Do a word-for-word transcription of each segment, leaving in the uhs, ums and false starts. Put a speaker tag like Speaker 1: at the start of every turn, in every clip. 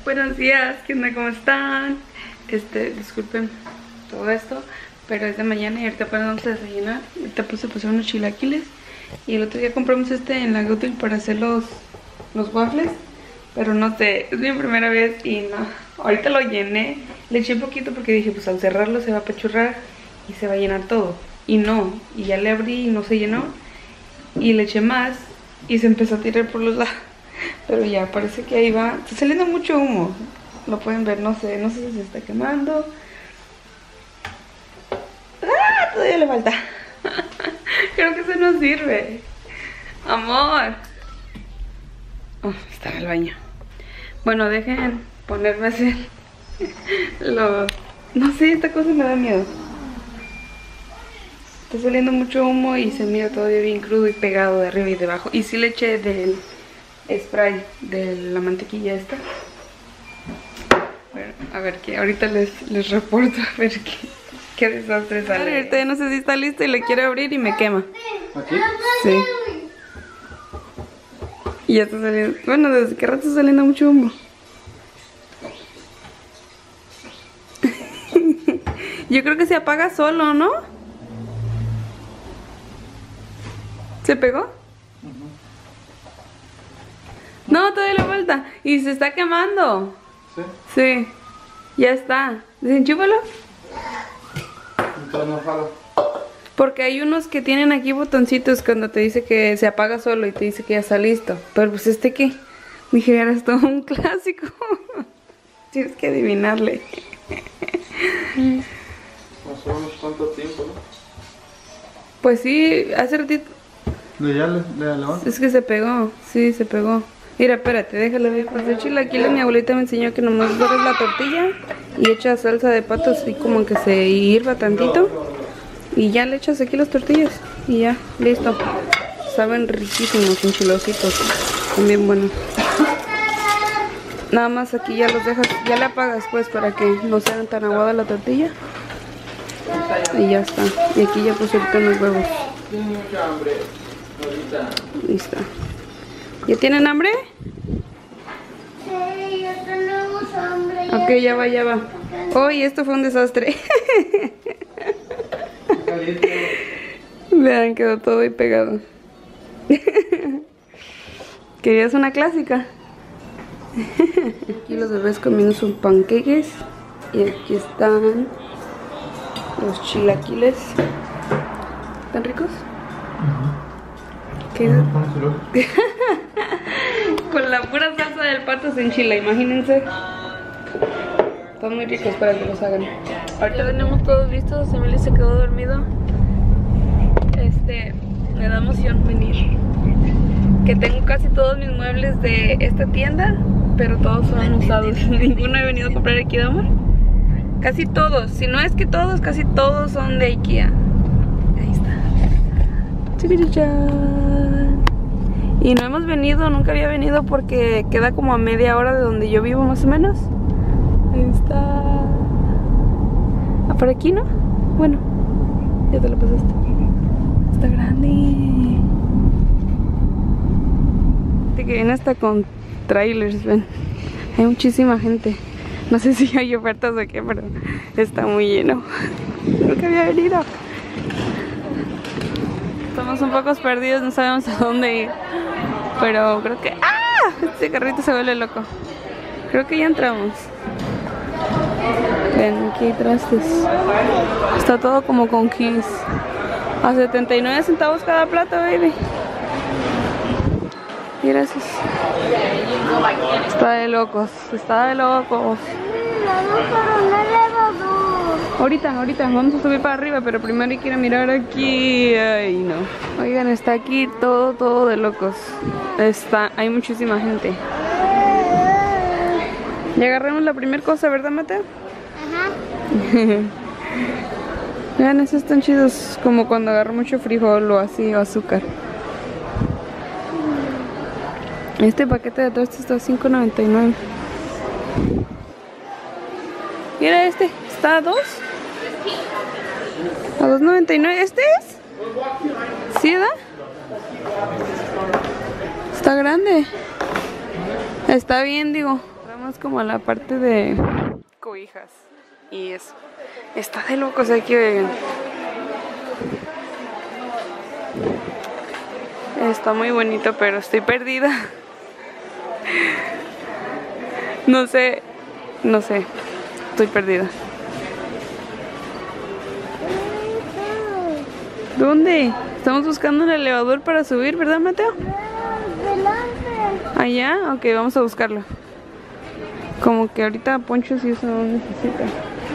Speaker 1: Buenos días, ¿qué onda? ¿Cómo están? Este, disculpen todo esto, pero es de mañana y ahorita apenas vamos a desayunar. Ahorita puse a pasar unos chilaquiles y el otro día compramos este en la Gutil para hacer los, los waffles, pero no sé, es mi primera vez y no. Ahorita lo llené, le eché un poquito porque dije, pues al cerrarlo se va a apachurrar y se va a llenar todo. Y no, y ya le abrí y no se llenó y le eché más y se empezó a tirar por los lados. Pero ya, parece que ahí va. Está saliendo mucho humo. Lo pueden ver, no sé, no sé si se está quemando. ¡Ah! Todavía le falta. Creo que eso no sirve. Amor. Oh, está en el baño. Bueno, dejen ponerme a hacer lo... No sé, esta cosa me da miedo. Está saliendo mucho humo y se mira todavía bien crudo y pegado de arriba y de abajo. Y sí le eché del spray de la mantequilla esta. Bueno, a ver que ahorita les, les reporto a ver qué, qué desastre sale. Ahorita ya no sé si está listo y le quiero abrir y me quema.
Speaker 2: ¿Aquí?
Speaker 1: Sí. Y ya está saliendo. Bueno, desde que rato está saliendo mucho humo. Yo creo que se apaga solo, ¿no? ¿Se pegó? No, todavía le falta. Y se está quemando.
Speaker 2: ¿Sí?
Speaker 1: Sí. Ya está. Desenchúfalo.
Speaker 2: Entonces no jala.
Speaker 1: Porque hay unos que tienen aquí botoncitos cuando te dice que se apaga solo y te dice que ya está listo. Pero pues este qué. Dije, era esto un clásico. Tienes que adivinarle.
Speaker 2: Más o menos cuánto tiempo, ¿no?
Speaker 1: Pues sí, hace ratito.
Speaker 2: ¿Le ya le, le levanta?
Speaker 1: Es que se pegó. Sí, se pegó. Mira, espérate, déjalo ver. Para hacer chilaquiles mi abuelita me enseñó que nomás agarras la tortilla y echas salsa de pato así como que se hirva tantito. Y ya le echas aquí las tortillas y ya, listo. Saben riquísimos, enchilositos. Son bien buenos. Nada más aquí ya los dejas, ya le apagas pues para que no sean tan aguada la tortilla. Y ya está. Y aquí ya puse ahorita unos huevos.
Speaker 2: Tiene mucha hambre ahorita.
Speaker 1: Listo. ¿Ya tienen hambre?
Speaker 3: Sí, ya tenemos hambre.
Speaker 1: Ok, ya va, ya va. Hoy esto fue un desastre. Vean, quedó todo ahí pegado. ¿Querías una clásica? Aquí los bebés comiendo sus panqueques. Y aquí están los chilaquiles. ¿Están ricos? ¿Qué? Con la pura salsa del pato se enchila, imagínense. Están muy ricos para que los hagan. Ahorita tenemos todos listos. Emily se quedó dormido. Este, me da emoción venir. Que tengo casi todos mis muebles de esta tienda, pero todos son usados. Ninguno he venido a comprar aquí, de amor. Casi todos, si no es que todos, casi todos son de IKEA. Ahí está. Chiquirichán. Y no hemos venido, nunca había venido porque queda como a media hora de donde yo vivo más o menos. Ahí está. Ah, por aquí, ¿no? Bueno, ya te lo pasaste. Está grande. Que viene hasta con trailers, ven. Hay muchísima gente. No sé si hay ofertas o qué, pero está muy lleno. Nunca había venido. Estamos un poco perdidos, no sabemos a dónde ir. Pero creo que... ¡Ah! Este carrito se vuelve loco. Creo que ya entramos. Ven, aquí hay trastes. Está todo como con keys. A setenta y nueve centavos cada plato, baby. Y gracias. Está de locos, está de locos. Ahorita, ahorita, vamos a subir para arriba, pero primero hay que ir a mirar aquí. Ay, no. Oigan, está aquí todo, todo de locos. Está, hay muchísima gente. Ya agarramos la primera cosa, ¿verdad, Mateo?
Speaker 3: Ajá.
Speaker 1: Vean, esos están chidos, como cuando agarro mucho frijol o así, o azúcar. Este paquete de toast está a cinco noventa y nueve. Mira este, está a dos. A dos noventa y nueve. ¿Este es? ¿Sí, da? Está grande. Está bien, digo. Llegamos como a la parte de cobijas y eso. Está de locos, hay que... Está muy bonito, pero estoy perdida. No sé, no sé, estoy perdida. ¿Dónde? Estamos buscando un elevador para subir, ¿verdad, Mateo? ¿Allá? Ok, vamos a buscarlo. Como que ahorita ponchos y eso no necesita.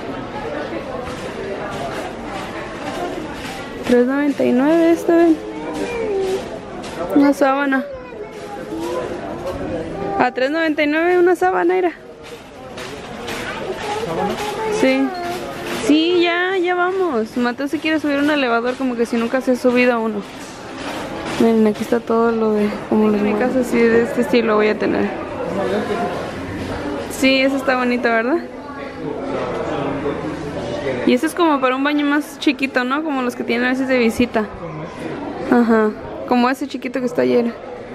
Speaker 1: tres noventa y nueve esta vez. Una sábana. A tres noventa y nueve una sábana era. Sí. Sí, ya, ya vamos. Mateo se quiere subir un elevador como que si nunca se ha subido a uno. Miren, aquí está todo lo de... Como los de mi casa, sí, de este estilo voy a tener. Sí, eso está bonito, ¿verdad? Y eso es como para un baño más chiquito, ¿no? Como los que tienen a veces de visita. Ajá. Como ese chiquito que está ayer.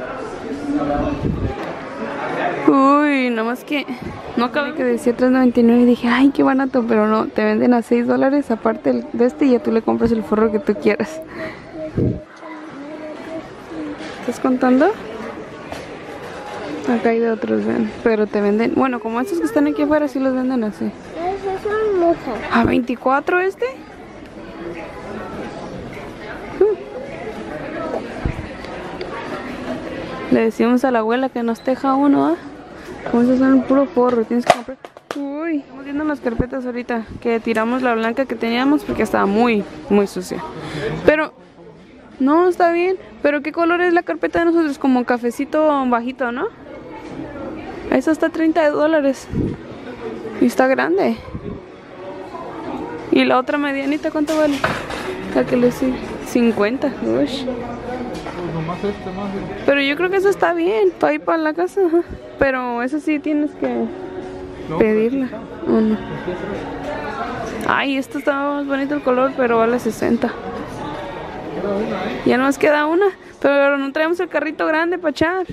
Speaker 1: Uy, nada más que... No acabé que decía tres noventa y nueve y dije, ay, qué barato, pero no, te venden a seis dólares aparte de este y ya tú le compras el forro que tú quieras. ¿Estás contando? Acá hay de otros, ven, pero te venden, bueno, como estos que están aquí afuera sí los venden así.
Speaker 3: Esos son muchos.
Speaker 1: ¿A veinticuatro este? Uh. Le decimos a la abuela que nos teja uno, ¿ah? ¿eh? Como esos son puro forro, tienes que comprar. Uy, estamos viendo las carpetas ahorita, que tiramos la blanca que teníamos porque estaba muy, muy sucia. Pero, no, está bien. Pero ¿qué color es la carpeta de nosotros? Como cafecito bajito, ¿no? Esa está treinta dólares. Y está grande. Y la otra medianita, ¿cuánto vale? La que le sigue, cincuenta. Uy. Pero yo creo que eso está bien, para ir para la casa. Ajá. Pero eso sí tienes que pedirla. ¿O no? Ay, esto está más bonito el color, pero vale sesenta. Ya nos queda una, pero no traemos el carrito grande para echar.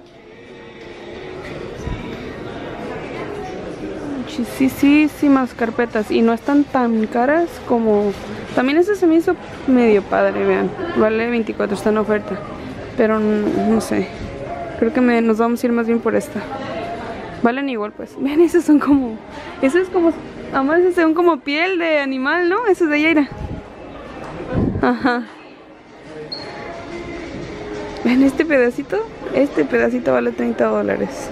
Speaker 1: Muchísimas carpetas y no están tan caras como... También ese se me hizo medio padre, vean. Vale veinticuatro, está en oferta. Pero no, no sé. Creo que me, nos vamos a ir más bien por esta. Valen igual, pues. Vean, esos son como... Esos es como... Amor, esos son como piel de animal, ¿no? Esos de Yaira. Ajá. Ven, este pedacito, este pedacito vale treinta dólares.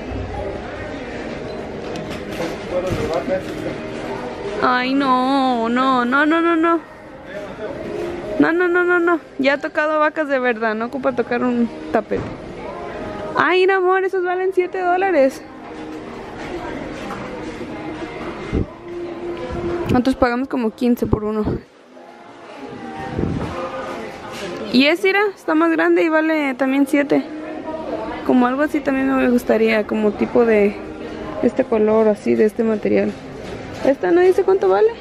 Speaker 1: Ay, no, no, no, no, no, no. No, no, no, no, no. Ya ha tocado vacas de verdad, no ocupa tocar un tapete. Ay, no, amor, esos valen siete dólares. Nosotros pagamos como quince por uno. Y es, mira, está más grande y vale también siete. Como algo así también me gustaría, como tipo de este color, así, de este material. Esta no dice cuánto vale.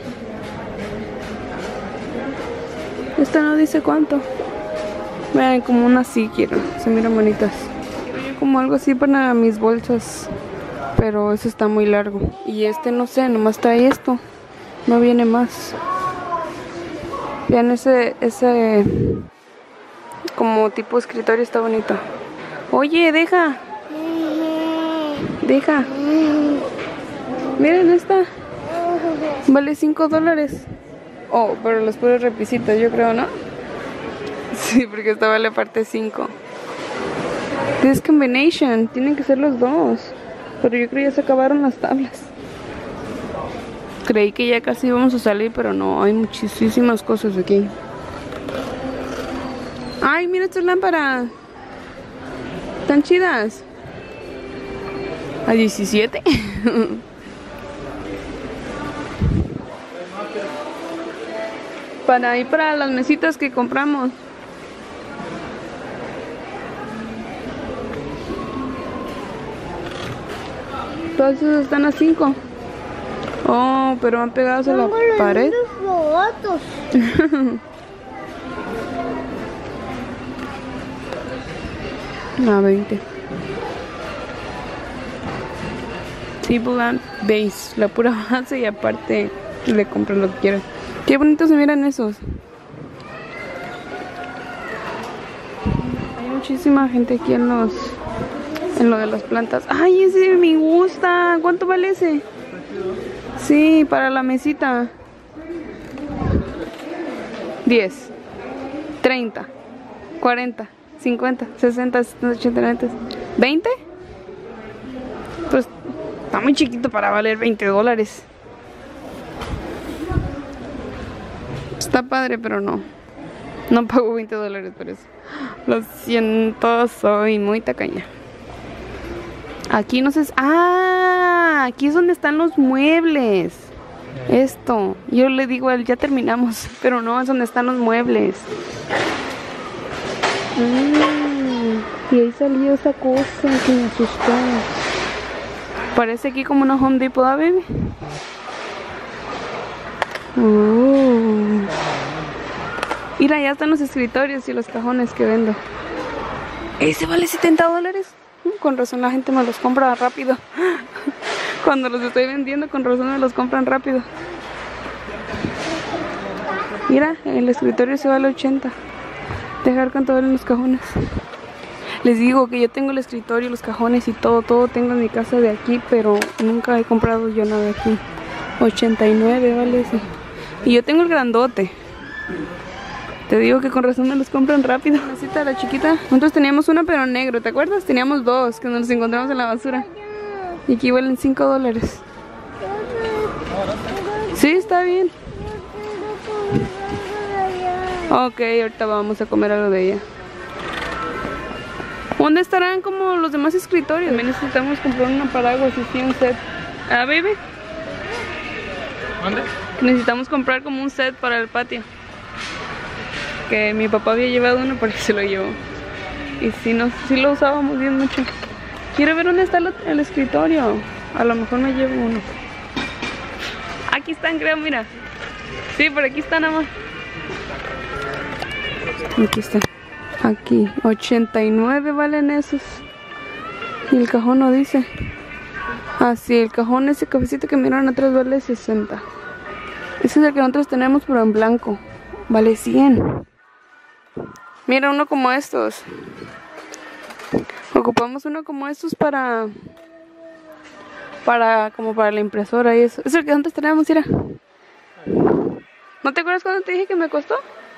Speaker 1: Esta no dice cuánto. Vean, como una así quiero, se miran bonitas. Quiero como algo así para mis bolsas, pero eso está muy largo. Y este no sé, nomás trae esto, no viene más. Vean ese, ese... como tipo escritorio, está bonito. Oye, deja. Deja. Miren esta. Vale cinco dólares. Oh, pero los puros repisitos, yo creo, ¿no? Sí, porque esta vale parte cinco. This combination. Tienen que ser los dos. Pero yo creo que ya se acabaron las tablas. Creí que ya casi íbamos a salir, pero no. Hay muchísimas cosas aquí. Ay, mira estas lámparas. Están chidas. A diecisiete. Para ir para las mesitas que compramos. Todos esos están a cinco. Oh, pero van pegados a la pared. A veinte. Tableland Base, la pura base, y aparte le compro lo que quiero. Qué bonitos se miran esos. Hay muchísima gente aquí en los en lo de las plantas. Ay, ese me gusta. ¿Cuánto vale ese? Sí, para la mesita. diez, treinta, cuarenta, cincuenta, sesenta, setenta, ochenta, noventa, ¿veinte? Pues está muy chiquito para valer veinte dólares. Está padre, pero no. No pago veinte dólares por eso. Lo siento, soy muy tacaña. Aquí no sé... ¡Ah! Aquí es donde están los muebles. Esto. Yo le digo a él, ya terminamos. Pero no, es donde están los muebles. Mm, y ahí salió esa cosa que me asustó. Parece aquí como una Home Depot, ¿ah, baby? Oh. Mira, ya están los escritorios y los cajones que vendo. Ese vale setenta dólares. Con razón la gente me los compra rápido. Cuando los estoy vendiendo, con razón me los compran rápido. Mira, el escritorio se vale ochenta. Dejar con todo en los cajones. Les digo que yo tengo el escritorio, los cajones y todo, todo tengo en mi casa de aquí, pero nunca he comprado yo nada aquí. ochenta y nueve vale ese. Y yo tengo el grandote. Te digo que con razón me los compran rápido. La cita de la chiquita. Nosotros teníamos una pero negro, ¿te acuerdas? Teníamos dos que nos los encontramos en la basura. Y aquí valen cinco dólares. Sí, está bien. Ok, ahorita vamos a comer algo de ella. ¿Dónde estarán como los demás escritorios? También necesitamos comprar una paraguas y sí, un set. Ah, baby.
Speaker 2: ¿Dónde?
Speaker 1: Necesitamos comprar como un set para el patio. Que mi papá había llevado uno porque se lo llevó. Y sí, no, sí lo usábamos bien mucho. Quiero ver dónde está el, el escritorio. A lo mejor me llevo uno. Aquí están, creo, mira. Sí, por aquí están, amor. Aquí están. Aquí, ochenta y nueve valen esos. Y el cajón no dice. Ah, sí, el cajón, ese cafecito que miraron atrás vale sesenta. Ese es el que nosotros tenemos, pero en blanco. Vale cien. Mira, uno como estos. Ocupamos uno como estos para... Para, como para la impresora y eso. Es el que antes teníamos, mira. ¿No te acuerdas cuando te dije que me costó?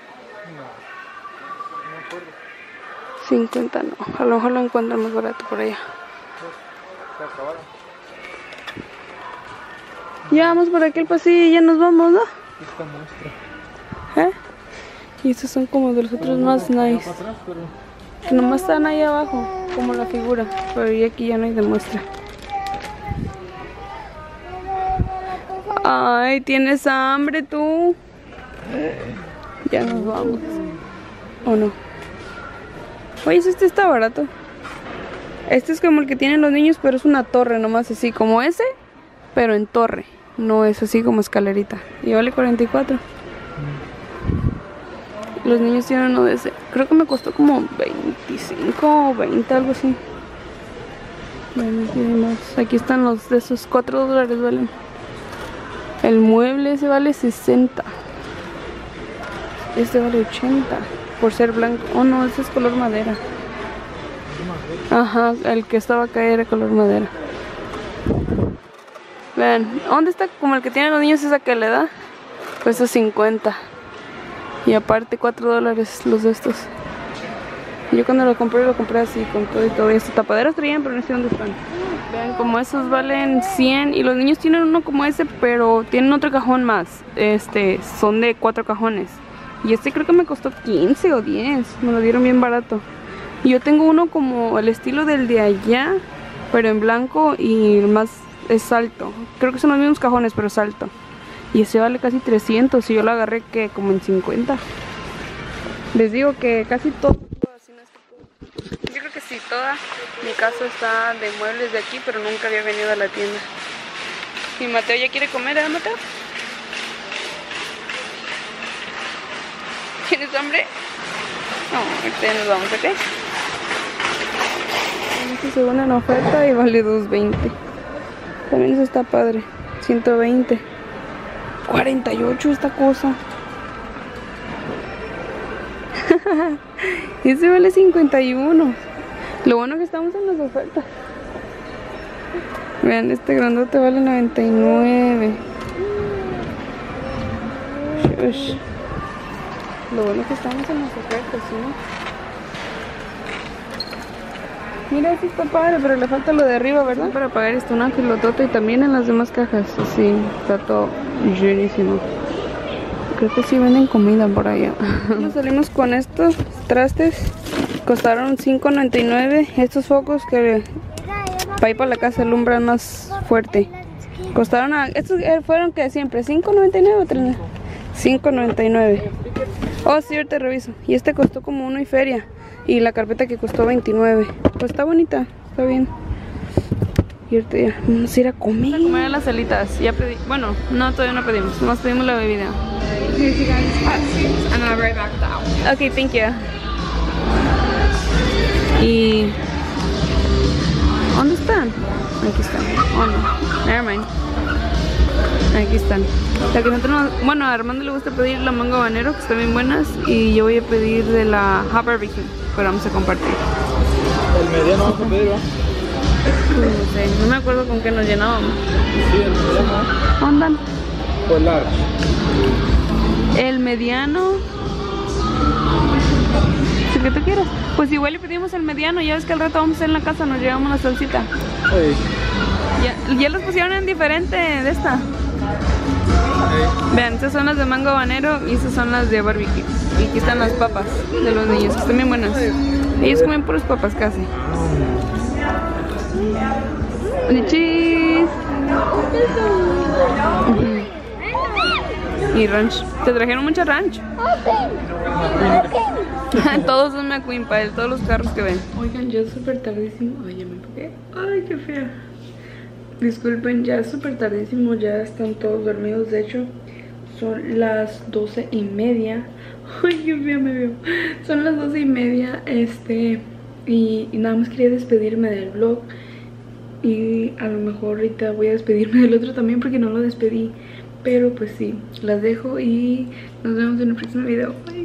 Speaker 1: cincuenta no, a lo mejor lo encuentro más barato por allá. Ya vamos por aquí el pasillo y ya nos vamos, ¿no?
Speaker 2: Esta muestra.
Speaker 1: ¿Eh? Y estos son como de los otros más nice. Que nomás están ahí abajo, como la figura. Pero ya aquí ya no hay de muestra. Ay, ¿tienes hambre tú? Ya nos vamos. ¿O no? Oye, este está barato. Este es como el que tienen los niños, pero es una torre nomás así, como ese, pero en torre. No es así como escalerita. Y vale cuarenta y cuatro. Los niños tienen uno de ese. Creo que me costó como veinticinco o veinte, algo así. Aquí están los de esos, cuatro dólares valen. El mueble ese vale sesenta. Este vale ochenta. Por ser blanco. Oh no, ese es color madera. Ajá, el que estaba acá era color madera. Vean, ¿dónde está como el que tienen los niños esa que le da? Cuesta cincuenta. Y aparte cuatro dólares los de estos. Yo cuando lo compré, lo compré así, con todo y todo. Y estos tapaderos traían, pero no sé dónde están. Vean, como esos valen cien. Y los niños tienen uno como ese, pero tienen otro cajón más. Este, son de cuatro cajones. Y este creo que me costó quince o diez. Me lo dieron bien barato. Y yo tengo uno como el estilo del de allá, pero en blanco y más es alto. Creo que son los mismos cajones, pero es alto. Y ese vale casi trescientos. Y yo lo agarré que como en cincuenta. Les digo que casi todo. Así no es que todo. Yo creo que sí, toda mi casa está de muebles de aquí, pero nunca había venido a la tienda. Y Mateo ya quiere comer, ¿eh, Mateo? ¿Tienes hambre? No, ahorita nos vamos, ¿ok? Este según en oferta y vale dos veinte. También eso está padre. ciento veinte. cuarenta y ocho esta cosa. Ese vale cincuenta y uno. Lo bueno que estamos en las ofertas. Vean, este grandote vale noventa y nueve. Shush. Lo bueno que estamos en las ofertas, ¿no? Mira, este está padre, pero le falta lo de arriba, ¿verdad? Para pagar esto, una filotota y también en las demás cajas. Sí, está todo llenísimo. Creo que sí venden comida por allá. Nos salimos con estos trastes. Costaron cinco noventa y nueve. Estos focos que para ir para la casa alumbran más fuerte. Costaron a, estos fueron que siempre cinco noventa y nueve o tres. cinco noventa y nueve. Oh, sí, ahorita reviso. Y este costó como uno y feria. Y la carpeta que costó veintinueve. Pues está bonita, está bien. Y ahorita ya vamos a ir a comer. Vamos a comer a las alitas. Ya pedí. Bueno, no, todavía no pedimos. Nomás pedimos la bebida.
Speaker 4: And I'll be right back now.
Speaker 1: Ok, thank you. Y... ¿dónde están? Aquí están. Oh no, never mind. Aquí están. La que nosotros no... Bueno, a Armando le gusta pedir la mango habanero, que están bien buenas. Y yo voy a pedir de la hot barbecue, pero vamos a compartir.
Speaker 2: El mediano vamos a pedir, ¿va?
Speaker 1: No sé, no me acuerdo con qué nos llenábamos.
Speaker 2: Sí, el mediano.
Speaker 1: ¿Dónde andan?
Speaker 2: O el large.
Speaker 1: El mediano. Si que tú quieras. Pues igual le pedimos el mediano. Ya ves que al rato vamos a hacer en la casa, nos llevamos la salsita.
Speaker 2: Sí.
Speaker 1: Ya, ya los pusieron en diferente de esta. Vean, estas son las de mango habanero y estas son las de barbecue. Y aquí están las papas de los niños, que están bien buenas. Ellos comen puras papas casi. ¡Lichis! Y ranch. ¿Te trajeron mucha ranch? Todos son McQueen para él, todos los carros que ven. Oigan, ya es súper tardísimo. Ay, ya me enfoqué. Ay, qué fea. Disculpen, ya es súper tardísimo. Ya están todos dormidos. De hecho, son las doce y media. Ay, qué fea me veo. Son las doce y media. Este. Y, y nada más quería despedirme del vlog. Y a lo mejor ahorita voy a despedirme del otro también porque no lo despedí. Pero pues sí, las dejo y nos vemos en el próximo video. Bye.